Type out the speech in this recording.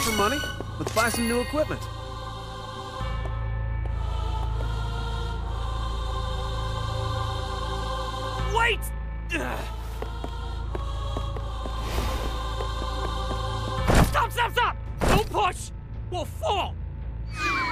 for money? Let's buy some new equipment. Wait! Stop! Don't push! We'll fall!